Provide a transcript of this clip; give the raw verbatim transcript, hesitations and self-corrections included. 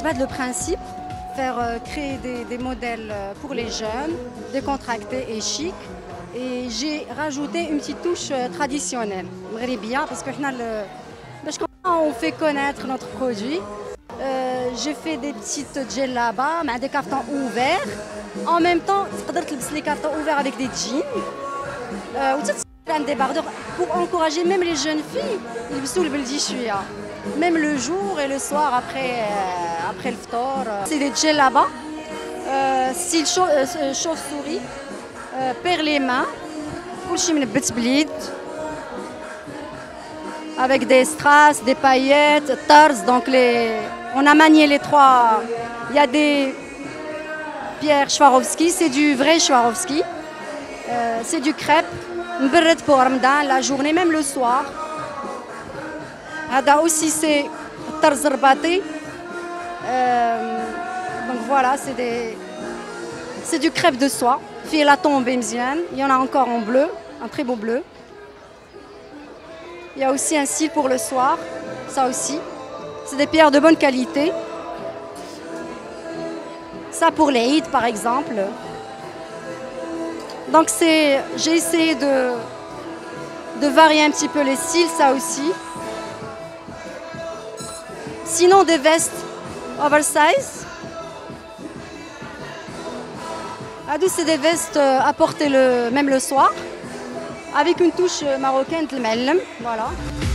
le principe, faire euh, créer des, des modèles pour les jeunes, décontractés et chic. Et j'ai rajouté une petite touche euh, traditionnelle, maghrébia, parce que on fait connaître notre produit. Euh, j'ai fait des petites djellaba, des cartons ouverts. En même temps, tu peux les cartons ouverts avec des jeans. Euh, un débardeur pour encourager même les jeunes filles. Même le jour et le soir après, euh, après le ftor. C'est des djellaba, euh, style euh, chauve-souris, euh, perd les mains, avec des strass, des paillettes, tars. Donc les, on a manié les trois. Il y a des Pierre Swarovski, c'est du vrai Swarovski. Euh, c'est du crêpe, pour Ramadan, la journée, même le soir. Ada aussi c'est tarzrbati. Euh, donc voilà, c'est des, c'est du crêpe de soie. Fait la tombe mziane. Il y en a encore en bleu, un très beau bleu. Il y a aussi un cil pour le soir, ça aussi. C'est des pierres de bonne qualité. Ça pour les Eid par exemple. Donc c'est, j'ai essayé de, de varier un petit peu les styles, ça aussi. Sinon des vestes oversize. Adou, c'est des vestes à porter le, même le soir, avec une touche marocaine de l'm'allem, voilà.